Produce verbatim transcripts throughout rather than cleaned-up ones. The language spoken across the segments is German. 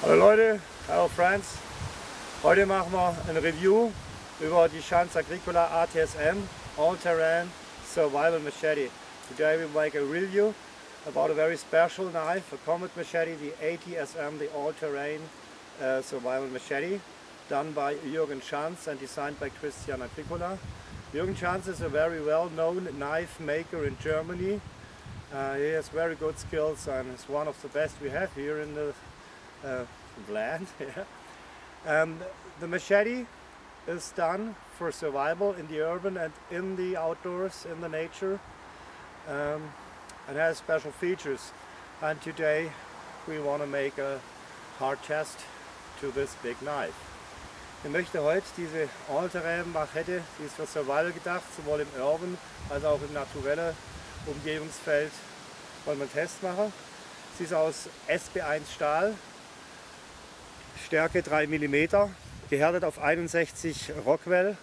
Hallo Leute, hello friends. Heute machen wir ein Review über die Chance Agricola A T S M All-Terrain Survival Machete. Today we make a review about a very special knife, a combat machete, the A T S M, the All-Terrain uh, Survival Machete, done by Jürgen Schanz and designed by Christian Agricola. Jürgen Schanz is a very well-known knife maker in Germany. Uh, he has very good skills and is one of the best we have here in the uh, land. Yeah. Um, the machete is done for survival in the urban and in the outdoors, in the nature, um, and has special features. And today we want to make a hard test to this big knife. Ich möchte heute diese All-Terrain Machete, die ist für Survival gedacht, sowohl im Urban als auch im naturellen Umgebungsfeld, wollen wir einen Test machen. Sie ist aus S B eins Stahl, Stärke drei Millimeter, gehärtet auf einundsechzig Rockwell,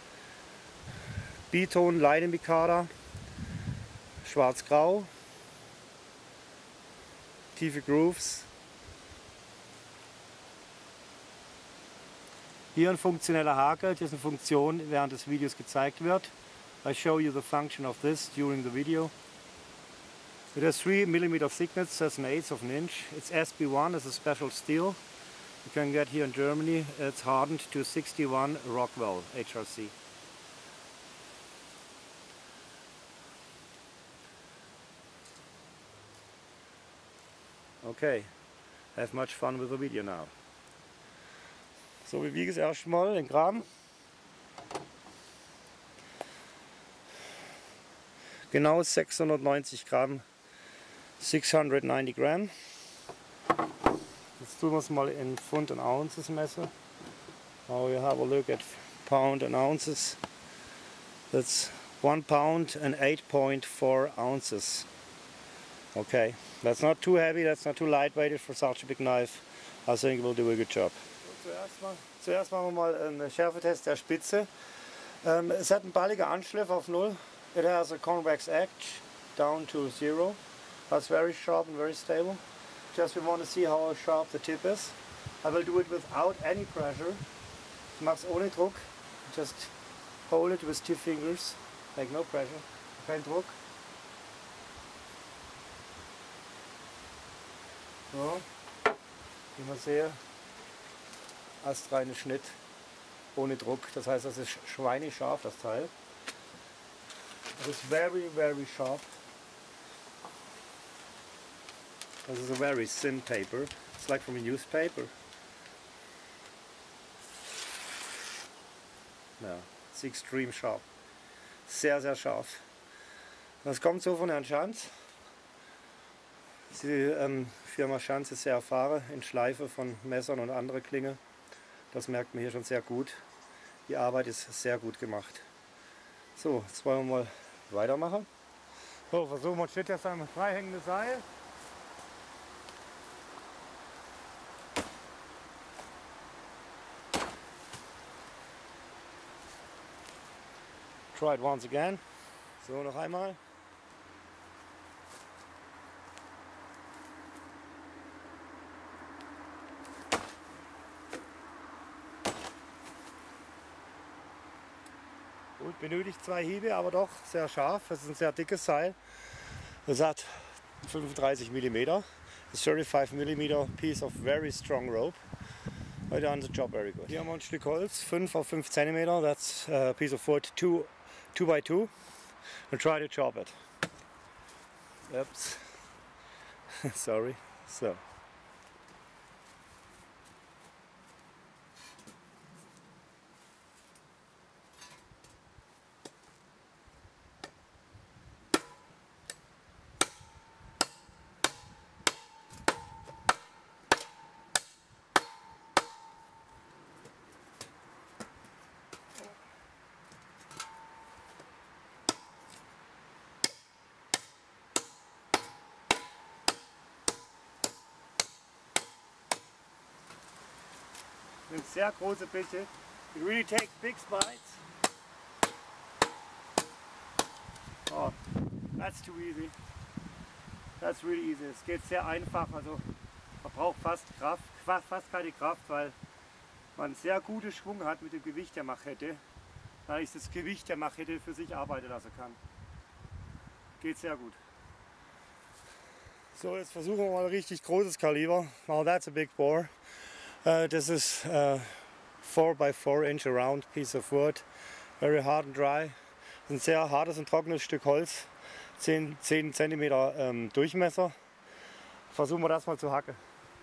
Biton Leidenpicada, schwarz-grau, tiefe Grooves. Hier ein funktioneller Haken, das ist eine Funktion, während des Videos gezeigt wird. I show you the function of this during the video. It has three millimeter thickness, that's an eighth of an inch. It's S B one, it's a special steel. You can get here in Germany. It's hardened to sixty-one Rockwell H R C. Okay, have much fun with the video now. So, wir wiegen es erstmal in Gramm. Genau sechshundertneunzig Gramm, six hundred ninety Gramm. Jetzt tun wir es mal in Pfund und Ounces messen. Now we have a look at pound and ounces. That's one pound and eight point four ounces. Okay, that's not too heavy, that's not too lightweight for such a big knife. I think we'll do a good job. Zuerst, mal, zuerst machen wir mal einen Schärfetest der Spitze. Um, es hat einen balligen Anschliff auf null. It has a convex edge down to zero. That's very sharp and very stable. Just we want to see how sharp the tip is. I will do it without any pressure. Ich mache es ohne Druck. Just hold it with two fingers. Like no pressure. Kein Druck. So. Wie man sieht, astreiner Schnitt ohne Druck. Das heißt, das ist schweinescharf, das Teil. It is very, very sharp. This is a very thin paper. It's like from a newspaper. No, it's extreme sharp. Sehr, sehr scharf. Das kommt so von Herrn Schanz. Die ähm, Firma Schanz ist sehr erfahren in Schleife von Messern und andere Klingen. Das merkt man hier schon sehr gut. Die Arbeit ist sehr gut gemacht. So, jetzt wollen wir mal weitermachen. So, versuchen wir, steht jetzt ein freihängendes Seil. Try it once again. So, noch einmal. Gut, benötigt zwei Hiebe, aber doch sehr scharf. Es ist ein sehr dickes Seil. Es hat fünfunddreißig Millimeter. A thirty-five millimeter piece of very strong rope. I done the job very good. Hier haben wir ein Stück Holz, fünf auf fünf Zentimeter. That's a piece of wood, two, two by two. And try to chop it. Oops. Sorry. So. Eine sehr große Bitte. It really takes big bites. Oh, that's too easy. That's really easy. Es geht sehr einfach. Also braucht fast Kraft, fast keine Kraft, weil man sehr guten Schwung hat mit dem Gewicht der Machete. Da ist das Gewicht der Machete für sich arbeiten lassen kann. Geht sehr gut. So, jetzt versuchen wir mal ein richtig großes Kaliber. Now that's a big bore. Uh, this is a four by four inch round piece of wood. Very hard and dry. Ein sehr hartes und trockenes Stück Holz. zehn Zentimeter ähm, Durchmesser. Versuchen wir das mal zu hacken.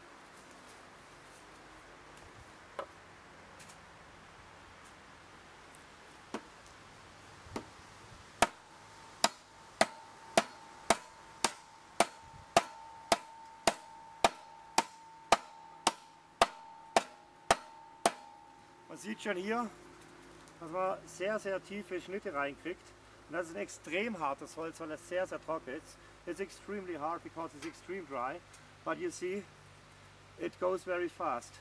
Man sieht schon hier, dass man sehr, sehr tiefe Schnitte reinkriegt. Und das ist ein extrem hartes Holz, weil es sehr, sehr trocken ist. It's extremely hard because it's extremely dry. But you see, it goes very fast.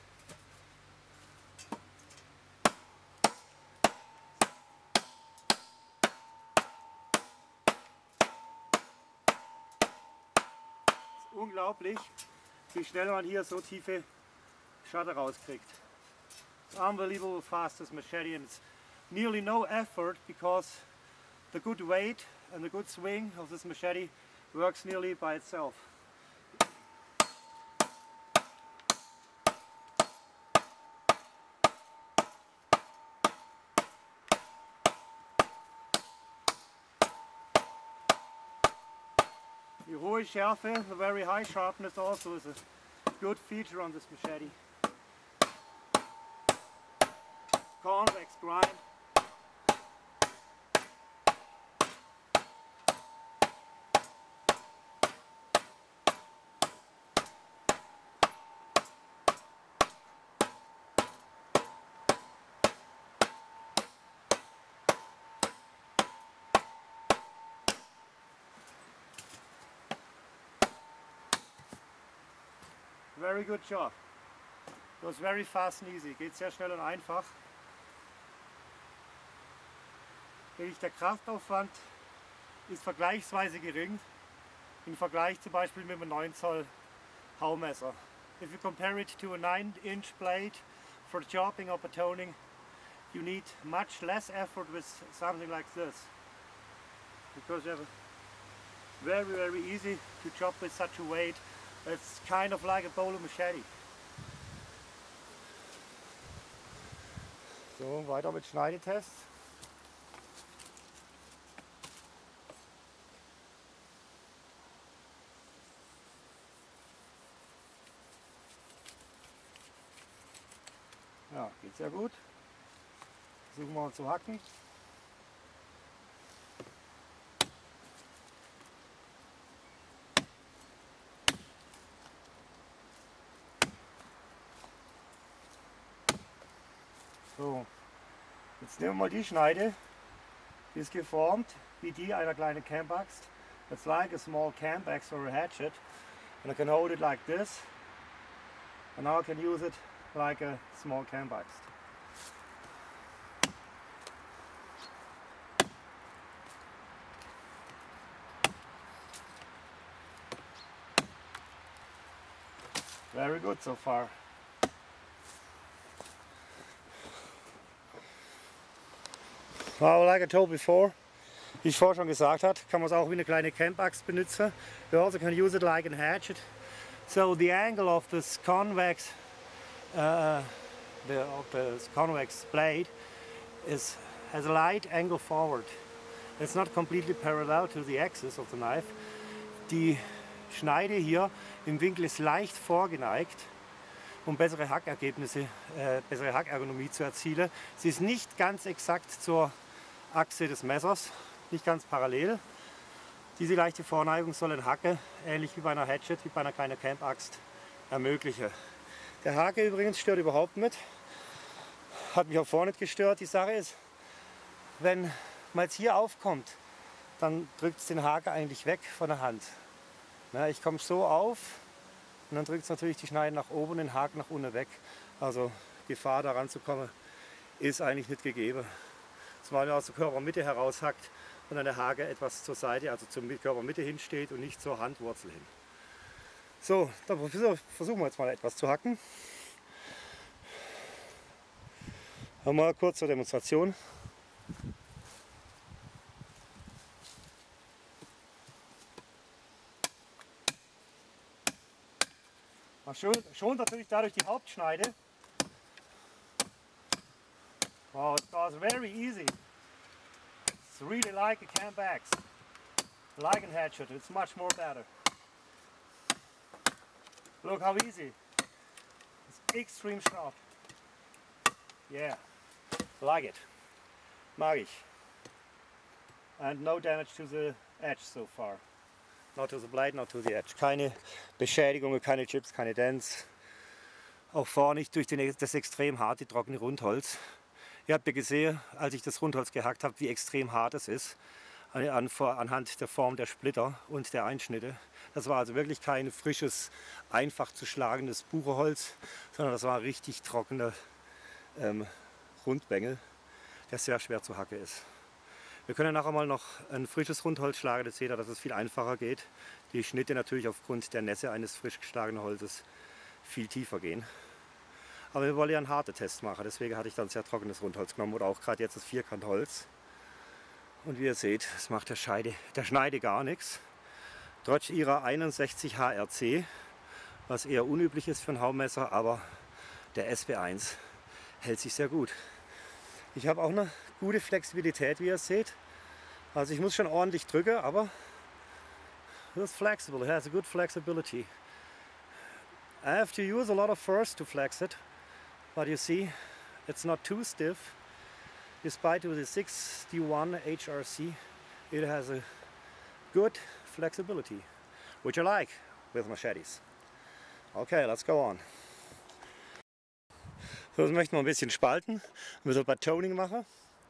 Es ist unglaublich, wie schnell man hier so tiefe Schatten rauskriegt. It's unbelievable fast, this machete, and it's nearly no effort because the good weight and the good swing of this machete works nearly by itself. Die hohe Schärfe, the very high sharpness also is a good feature on this machete. Convex grind. Very good job. It was very fast and easy. Geht sehr schnell und einfach. Der Kraftaufwand ist vergleichsweise gering im Vergleich zum Beispiel mit einem neun Zoll Haumesser. If you compare it to a nine inch blade for chopping or toning, you need much less effort with something like this, because you have a very very easy to chop with such a weight. It's kind of like a bowler machete. So, weiter mit Schneidetests. Ja, geht sehr gut. Versuchen wir mal zu hacken. So, jetzt nehmen wir mal die Schneide, die ist geformt wie die einer kleinen Camp-Axt. It's like a small camp axe or a hatchet, and I can hold it like this, and now I can use it like a small camp axe. Very good so far. Well, like I told before, wie ich vorher schon gesagt habe, kann man es auch wie eine kleine Camp-Axt benutzen. You also can use it like a hatchet. So the angle of this convex, uh, the, of the convex blade, is has a light angle forward. It's not completely parallel to the axis of the knife. Die Schneide hier im Winkel ist leicht vorgeneigt, um bessere Hackergebnisse, äh, bessere Hackergonomie zu erzielen. Sie ist nicht ganz exakt zur Achse des Messers, nicht ganz parallel. Diese leichte Vorneigung soll ein Hacke, ähnlich wie bei einer Hatchet, wie bei einer kleinen Camp-Axt, ermöglichen. Der Hake übrigens stört überhaupt nicht, hat mich auch vorher nicht gestört. Die Sache ist, wenn man jetzt hier aufkommt, dann drückt es den Hake eigentlich weg von der Hand. Na, ich komme so auf und dann drückt es natürlich die Schneide nach oben und den Haken nach unten weg. Also Gefahr daran zu kommen ist eigentlich nicht gegeben. Zumal man aus der Körpermitte heraushackt und dann der Hake etwas zur Seite, also zur Körpermitte hinsteht und nicht zur Handwurzel hin. So, dann versuchen wir jetzt mal etwas zu hacken. Mal kurz zur Demonstration. Man schont natürlich dadurch die Hauptschneide. Wow, it goes very easy. It's really like a cam axe, like a hatchet. It's much more better. Look how easy. It's extreme sharp. Yeah, like it. Mag ich. And no damage to the edge so far. Not to the blade, not to the edge. Keine Beschädigungen, keine Chips, keine Dents. Auch vorne nicht durch den, das extrem harte, trockene Rundholz. Ihr habt ja gesehen, als ich das Rundholz gehackt habe, wie extrem hart es ist. An, an, anhand der Form der Splitter und der Einschnitte. Das war also wirklich kein frisches, einfach zu schlagendes Bucherholz, sondern das war richtig trockener ähm, Rundbengel, der sehr schwer zu hacken ist. Wir können nachher mal noch ein frisches Rundholz schlagen, das seht ihr, dass es viel einfacher geht. Die Schnitte natürlich aufgrund der Nässe eines frisch geschlagenen Holzes viel tiefer gehen. Aber wir wollen ja einen harten Test machen, deswegen hatte ich dann sehr trockenes Rundholz genommen oder auch gerade jetzt das Vierkantholz. Und wie ihr seht, es macht der, Scheide, der Schneide gar nichts. Trotz ihrer einundsechzig H R C, was eher unüblich ist für ein Haumesser, aber der S B eins hält sich sehr gut. Ich habe auch eine gute Flexibilität, wie ihr seht. Also ich muss schon ordentlich drücken, aber it's flexible, it has a good flexibility. I have to use a lot of force to flex it, but you see, it's not too stiff. Despite with the sixty-one H R C, it has a good flexibility, which I like with machetes. Okay, let's go on. So, jetzt möchten wir ein bisschen spalten, ein bisschen Batoning machen.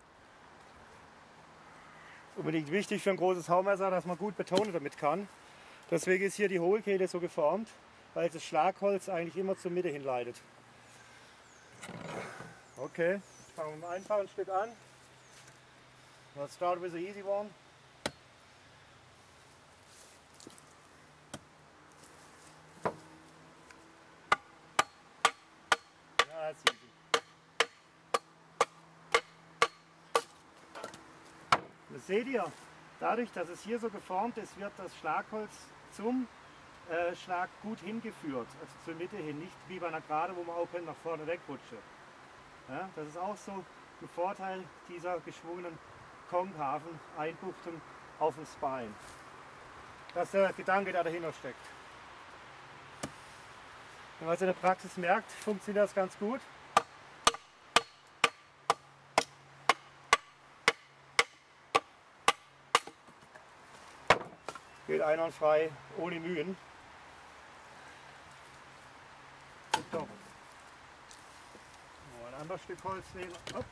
Unbedingt wichtig für ein großes Haumesser, dass man gut betonen damit kann. Deswegen ist hier die Hohlkehle so geformt, weil das Schlagholz eigentlich immer zur Mitte hinleitet. Okay. Fangen wir mit einem einfachen Stück an. Let's start with the easy one. Ja, that's easy. Das seht ihr, dadurch, dass es hier so geformt ist, wird das Schlagholz zum äh, Schlag gut hingeführt, also zur Mitte hin, nicht wie bei einer Gerade, wo man auch nach vorne wegrutschen. Ja, das ist auch so ein Vorteil dieser geschwungenen Konkaven Einbuchtung auf dem Spine. Das ist der Gedanke, der dahinter steckt. Wenn man es in der Praxis merkt, funktioniert das ganz gut. Geht einwandfrei, ohne Mühen. So. Ein anderes Stück Holz nehmen. Hopp.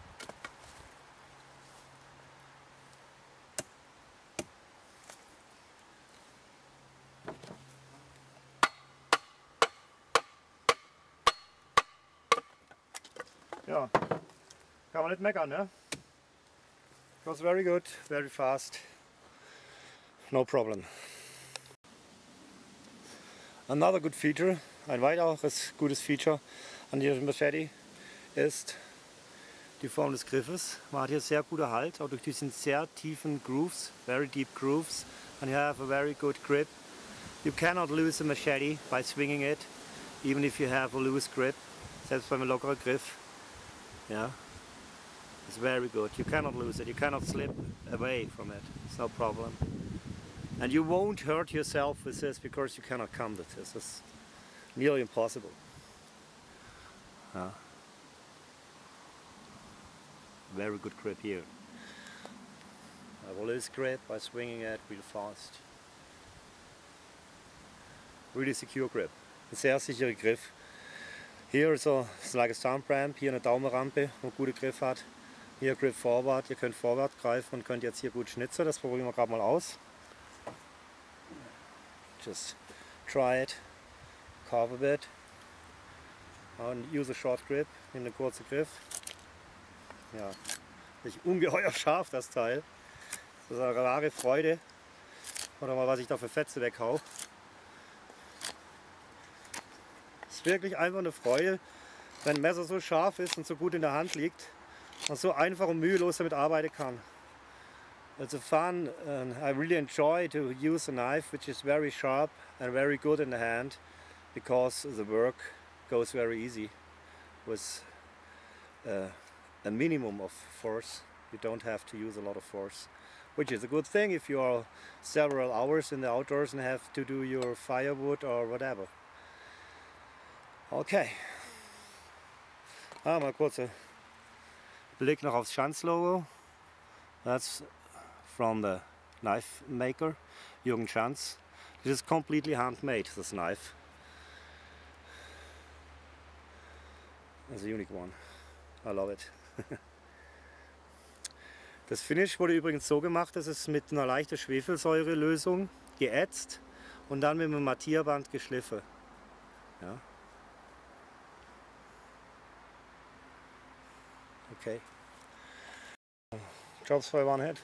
Ja, kann man nicht meckern, ne? It was very good, very fast, no problem. Another good feature, ein weiteres gutes Feature an diesem Machete ist die Form des Griffes. Man hat hier sehr guter Halt, auch durch diesen sehr tiefen Grooves, very deep grooves, and you have a very good grip. You cannot lose a machete by swinging it, even if you have a loose grip, selbst beim lockeren Griff. Yeah, it's very good. You cannot lose it, you cannot slip away from it, it's no problem. And you won't hurt yourself with this because you cannot come with this, it's nearly impossible. Yeah. Very good grip here. I have a loose grip by swinging it real fast. Really secure grip. Ein sehr sicherer Griff. Hier ist so, it's like a stump ramp, hier eine Daumenrampe, wo einen guten Griff hat. Hier Grip Forward, ihr könnt vorwärts greifen und könnt jetzt hier gut schnitzen. Das probieren wir gerade mal aus. Just try it, carve a bit. And use a short grip, nimm einen kurzen Griff. Ja, ist ungeheuer scharf das Teil. Das ist eine wahre Freude. Oder mal was ich da für Fetze weghau. ist wirklich einfach eine Freude, wenn ein Messer so scharf ist und so gut in der Hand liegt und so einfach und mühelos damit arbeiten kann. It's a fun and I really enjoy to use a knife which is very sharp and very good in the hand because the work goes very easy with uh, a minimum of force. You don't have to use a lot of force, which is a good thing if you are several hours in the outdoors and have to do your firewood or whatever. Okay. Ah, mal kurzer Blick noch aufs Schanz-Logo. That's from the knife maker, Jürgen Schanz. This is completely handmade, this knife. It's a unique one. I love it. Das Finish wurde übrigens so gemacht, dass es mit einer leichten Schwefelsäurelösung geätzt und dann mit einem Mattierband geschliffen. Ja. Okay. Jobs for one head.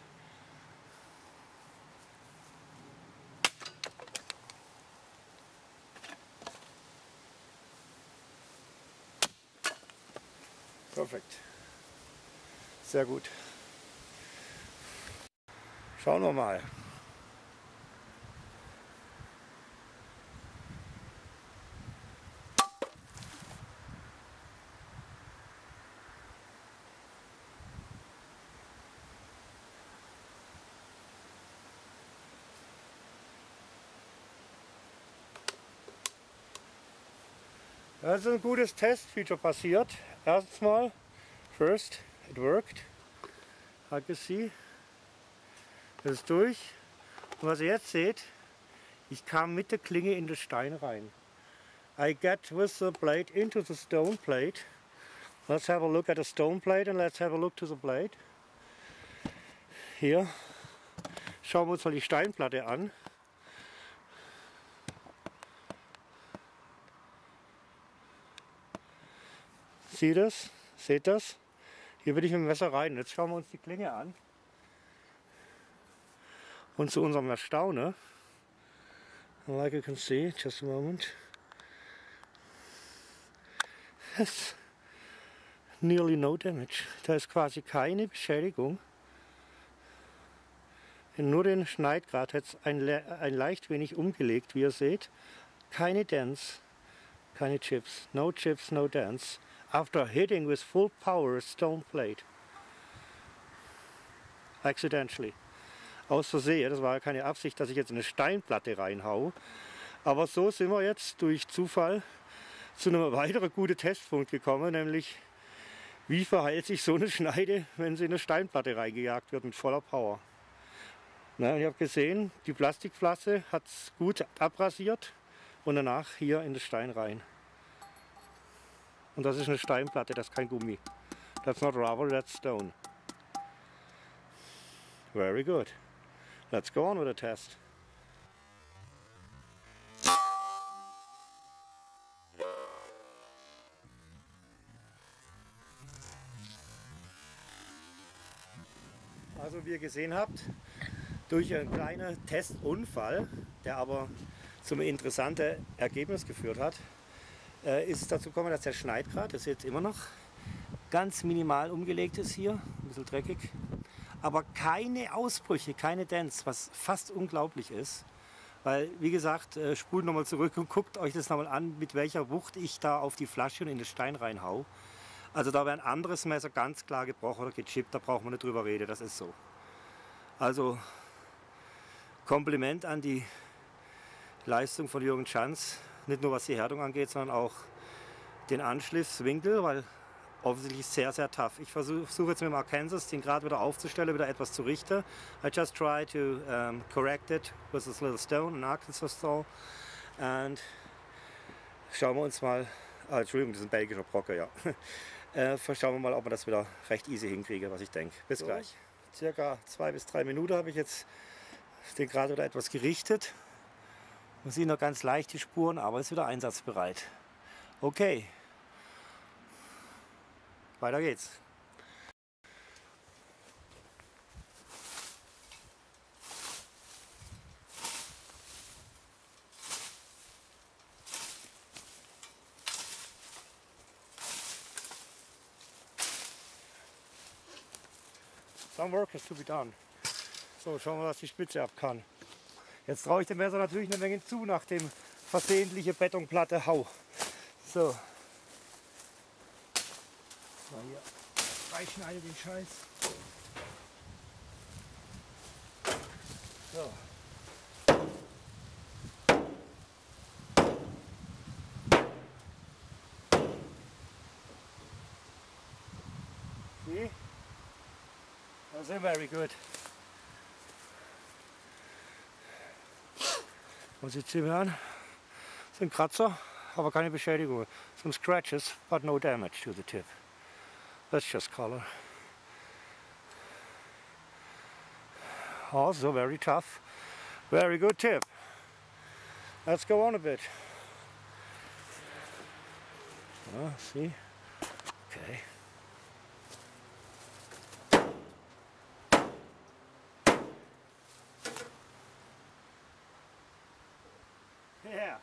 Perfekt. Sehr gut. Schauen wir mal. Das ist ein gutes Testfeature passiert. Erstens mal, first, it worked. I can see. Das ist durch. Und was ihr jetzt seht, ich kam mit der Klinge in den Stein rein. I get with the blade into the stone plate. Let's have a look at the stone plate and let's have a look to the blade. Hier schauen wir uns mal die Steinplatte an. Seht das? Seht das? Hier bin ich mit dem Messer rein. Jetzt schauen wir uns die Klinge an. Und zu unserem Erstaunen, like you can see, just a moment, there's nearly no damage. Da ist quasi keine Beschädigung. Nur den Schneidgrad hat es ein, ein leicht wenig umgelegt, wie ihr seht. Keine Dents, keine Chips. No chips, no dents. After hitting with full power a stone plate. Accidentally. Aus Versehen, das war ja keine Absicht, dass ich jetzt eine Steinplatte reinhau. Aber so sind wir jetzt durch Zufall zu einem weiteren guten Testpunkt gekommen, nämlich wie verhält sich so eine Schneide, wenn sie in eine Steinplatte reingejagt wird mit voller Power. Na, ich habe gesehen, die Plastikflasche hat es gut abrasiert und danach hier in den Stein rein. Und das ist eine Steinplatte, das ist kein Gummi. That's not rubber, that's stone. Very good. Let's go on with the test. Also wie ihr gesehen habt, durch einen kleinen Testunfall, der aber zum interessanten Ergebnis geführt hat, ist es dazu gekommen, dass der Schneidgrad, das jetzt immer noch ganz minimal umgelegt ist hier, ein bisschen dreckig, aber keine Ausbrüche, keine Dents, was fast unglaublich ist, weil wie gesagt, spult nochmal zurück und guckt euch das nochmal an, mit welcher Wucht ich da auf die Flasche und in den Stein reinhau. Also da wäre ein anderes Messer ganz klar gebrochen oder gechippt, da braucht man nicht drüber reden, das ist so. Also Kompliment an die Leistung von Jürgen Schanz. Nicht nur was die Härtung angeht, sondern auch den Anschliffswinkel, weil offensichtlich sehr, sehr tough. Ich versuche versuch jetzt mit dem Arkansas den Grad wieder aufzustellen, wieder etwas zu richten. I just try to um, correct it with this little stone, an Arkansas stone. Und schauen wir uns mal, ah, Entschuldigung, das ist ein belgischer Brocken, ja. äh, schauen wir mal, ob wir das wieder recht easy hinkriege, was ich denke. Bis so. Gleich. Circa zwei bis drei Minuten habe ich jetzt den Grad wieder etwas gerichtet. Man sieht noch ganz leicht die Spuren, aber ist wieder einsatzbereit. Okay, weiter geht's. some work has to be done. So, schauen wir, was die Spitze ab kann. Jetzt traue ich dem Messer natürlich eine Menge zu nach dem versehentliche Betonplatte Hau. So. Mal hier freischneide den Scheiß. So. See? That's very good. Und jetzt sehen wir an, das sind Kratzer, aber keine Beschädigung. Some scratches, but no damage to the tip. That's just color. Also very tough, very good tip. Let's go on a bit. Oh, see? Okay. Yeah.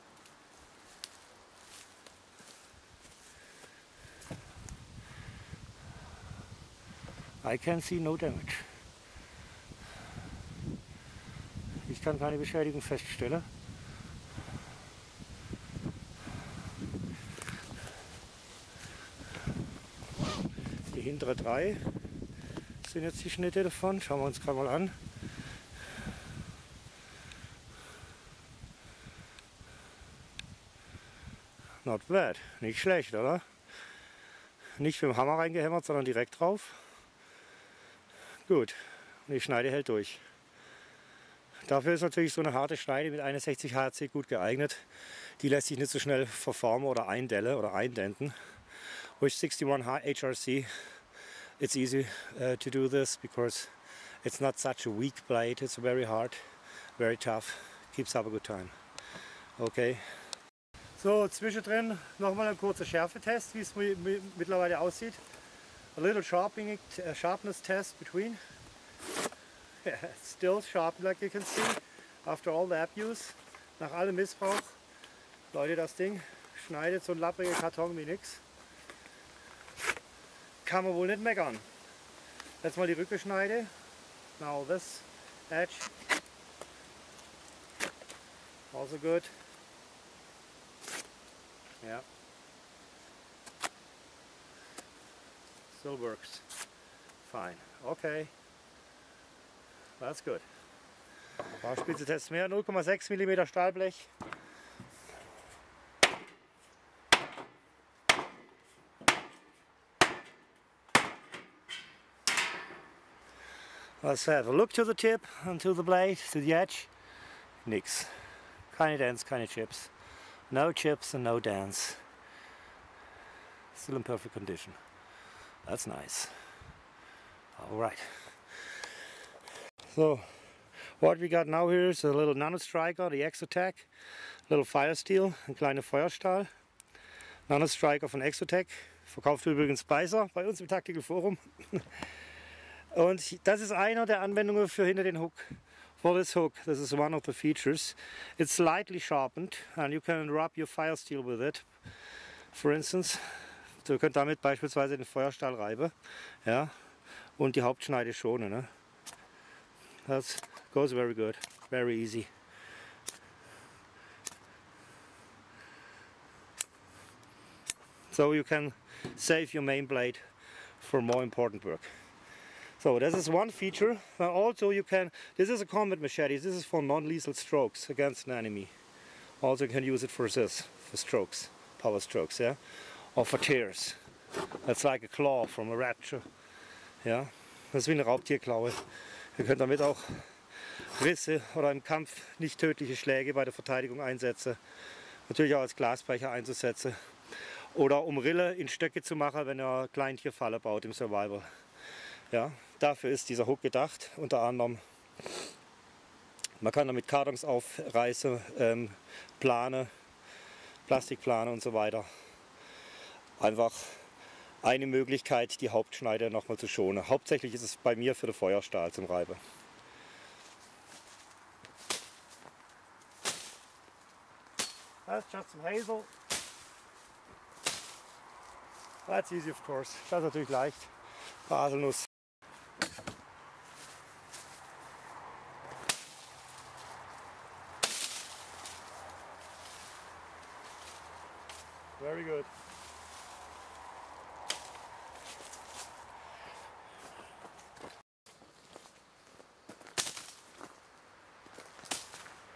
I can see no damage. Ich kann keine Beschädigung feststellen. Die hintere drei sind jetzt die Schnitte davon. Schauen wir uns gerade mal an. Not bad, nicht schlecht, oder? Nicht mit dem Hammer reingehämmert, sondern direkt drauf. Gut, und die Schneide hält durch. Dafür ist natürlich so eine harte Schneide mit einundsechzig H Z gut geeignet. Die lässt sich nicht so schnell verformen oder eindellen oder eindenten. With sixty-one H R C, it's easy uh, to do this because it's not such a weak blade. It's very hard, very tough, keeps up a good time. Okay. So, zwischendrin nochmal ein kurzer Schärfetest, wie es mittlerweile aussieht. A little sharpening, uh, sharpness test between. Yeah, still sharp, like you can see, after all the abuse. Nach allem Missbrauch. Leute, das Ding schneidet so ein lappriger Karton wie nix. Kann man wohl nicht meckern. Jetzt mal die Rückenschneide. Now this edge. Also good. Yeah, still works fine. Okay, that's good. Bauspitze-Test mehr, null Komma sechs Millimeter Stahlblech. Let's have a look to the tip and to the blade, to the edge. Nix. Keine Dents, keine Chips. No chips and no dents. Still in perfect condition. That's nice. Alright. So, what we got now here is a little Nano Striker, the Exotech. Little Fire Steel, ein kleiner Feuerstahl. Nano Striker von Exotech. Verkauft übrigens Spicer bei uns im Tactical Forum. Und das ist einer der Anwendungen für hinter den Hook. For this hook, this is one of the features. It's slightly sharpened and you can rub your fire steel with it. For instance, du könnt damit beispielsweise den Feuerstahl reiben, ja, und die Hauptschneide schonen. Ne? That goes very good, very easy. So you can save your main blade for more important work. So this is one feature. And also you can, this is a combat machete, this is for non-lethal strokes against an enemy. Also you can use it for this, for strokes, power strokes, yeah? Or for tears. That's like a claw from a rapture. Ja? Das ist wie eine Raubtierklaue. Ihr könnt damit auch Risse oder im Kampf nicht tödliche Schläge bei der Verteidigung einsetzen. Natürlich auch als Glasbrecher einzusetzen. Oder um Rille in Stöcke zu machen, wenn ihr Kleintierfalle baut im Survival. Ja, dafür ist dieser Hook gedacht, unter anderem. Man kann damit Kartons aufreißen, ähm, Plane, Plastikplane und so weiter. Einfach eine Möglichkeit, die Hauptschneide nochmal zu schonen. Hauptsächlich ist es bei mir für den Feuerstahl zum Reiben. That's just some hazel. That's easy of course. Das ist natürlich leicht. Haselnuss.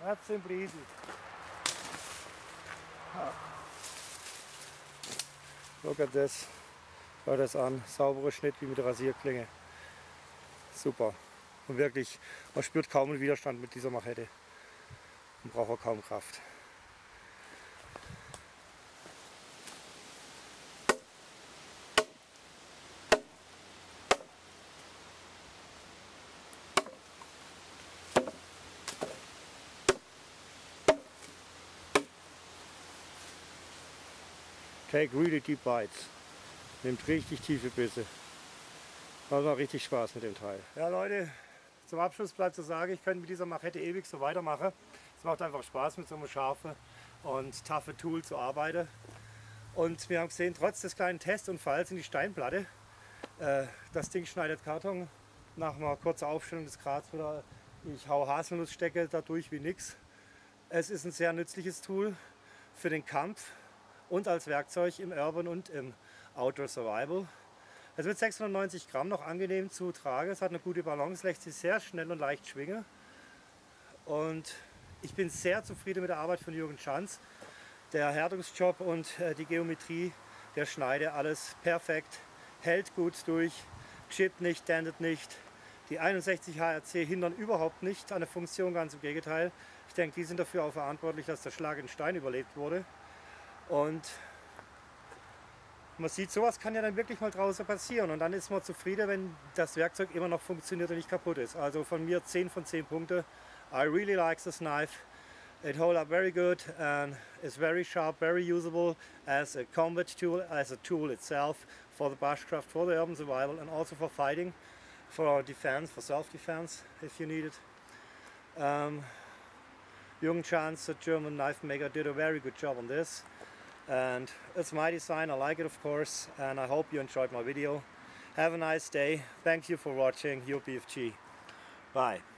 That's simply easy. Look at this. Schau das an. Sauberer Schnitt wie mit der Rasierklinge. Super. Und wirklich, man spürt kaum einen Widerstand mit dieser Machete. Man braucht auch kaum Kraft. Take really deep bites. Nimmt richtig tiefe Bisse. Macht auch richtig Spaß mit dem Teil. Ja Leute, zum Abschluss bleibt zu sagen, ich könnte mit dieser Machete ewig so weitermachen. Es macht einfach Spaß mit so einem scharfen und toughen Tool zu arbeiten. Und wir haben gesehen, trotz des kleinen Testunfalls in die Steinplatte, äh, das Ding schneidet Karton. Nach einer kurzen Aufstellung des Grats wieder, ich hau Haselnussstecke dadurch wie nix. Es ist ein sehr nützliches Tool für den Kampf und als Werkzeug im Urban und im Outdoor Survival. Es wird sechshundertneunzig Gramm, noch angenehm zu tragen. Es hat eine gute Balance, lässt sich sehr schnell und leicht schwingen. Und ich bin sehr zufrieden mit der Arbeit von Jürgen Schanz. Der Härtungsjob und äh, die Geometrie der Schneide, alles perfekt, hält gut durch, chippt nicht, dentet nicht. Die einundsechzig H R C hindern überhaupt nicht an der Funktion, ganz im Gegenteil. Ich denke, die sind dafür auch verantwortlich, dass der Schlag in Stein überlebt wurde. Und man sieht, sowas kann ja dann wirklich mal draußen passieren und dann ist man zufrieden, wenn das Werkzeug immer noch funktioniert und nicht kaputt ist. Also von mir zehn von zehn Punkte. I really like this knife. It holds up very good and is very sharp, very usable as a combat tool, as a tool itself for the bushcraft, for the urban survival and also for fighting, for defense, for self-defense if you need it. Um, Jürgen Schanz, the German knife maker, did a very good job on this. And it's my design, I like it of course, and I hope you enjoyed my video. Have a nice day, thank you for watching, your B F G. Bye.